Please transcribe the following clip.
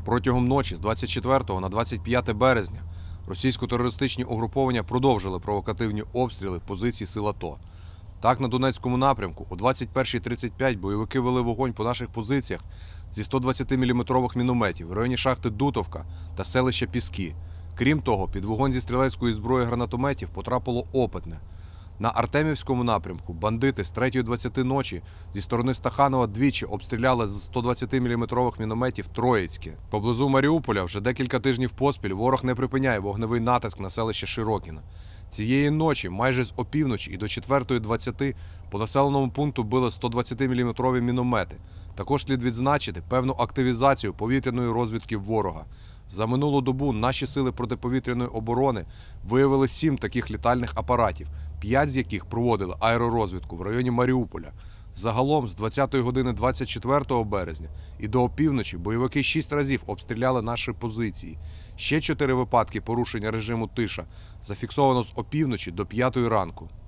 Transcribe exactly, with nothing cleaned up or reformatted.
Протягом ночі з двадцять четвертого на двадцять п'яте березня російсько-терористичні угруповання продовжили провокативні обстріли позицій сил АТО. Так, на Донецькому напрямку о двадцять першій тридцять п'ять бойовики вели вогонь по наших позиціях зі сто двадцятиміліметрових мінометів в районі шахти Дутовка та селища Піски. Крім того, під вогонь зі стрілецької зброї гранатометів потрапило Опитне. На Артемівському напрямку бандити з третьої двадцяти ночі зі сторони Стаханова двічі обстріляли з сто двадцятиміліметрових мінометів Троїцьке. Поблизу Маріуполя вже декілька тижнів поспіль ворог не припиняє вогневий натиск на селище Широкіне. Цієї ночі майже з опівночі і до четвертої двадцяти по населеному пункту били сто двадцятиміліметрові міномети. Також слід відзначити певну активізацію повітряної розвідки ворога. За минулу добу наші сили протиповітряної оборони виявили сім таких літальних апаратів, п'ять з яких проводили аеророзвідку в районі Маріуполя. Загалом з двадцятої години двадцять четвертого березня і до опівночі бойовики шість разів обстріляли наші позиції. Ще чотири випадки порушення режиму тиша зафіксовано з опівночі до п'ятої ранку.